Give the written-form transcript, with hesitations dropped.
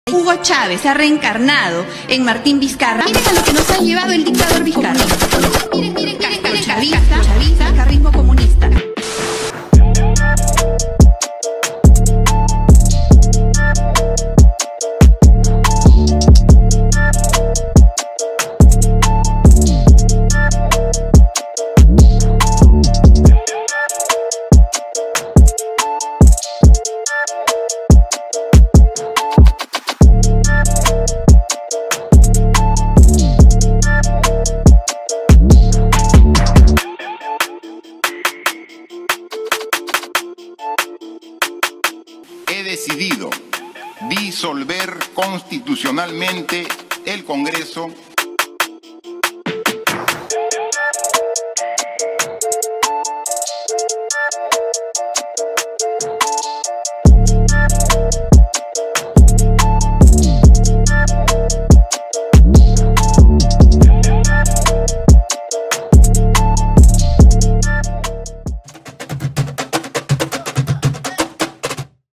Hugo Chávez ha reencarnado en Martín Vizcarra. Miren a lo que nos ha llevado el dictador Vizcarra. Miren, chavista, carrismo comunista. He decidido disolver constitucionalmente el Congreso